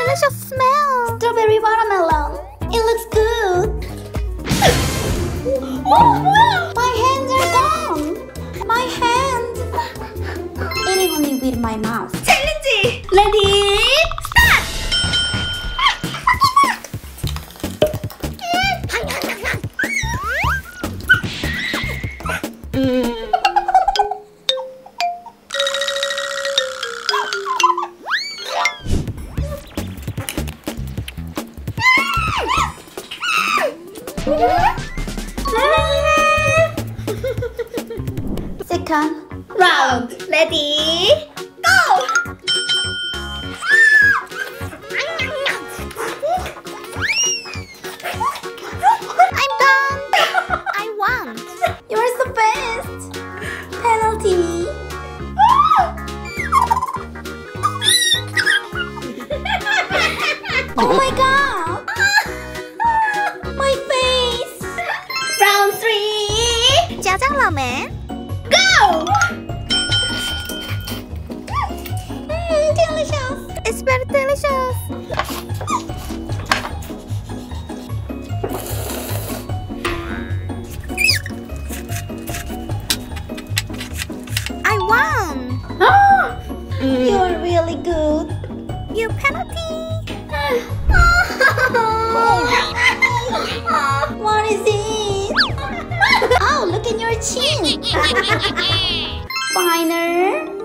delicious smell. Strawberry watermelon. It looks good. My hands are gone. My hands. Eating only with my mouth. 챌린지. Ready? 스타트. Second 라운드. 레디. 고! I'm done. I won. You're the best. Penalty. Oh my god. My face. Round 3. 짜장라멘. Go! Delicious. It's very delicious. I won. You're really good. You penalty. What is it? Oh, look at your chin. Finer.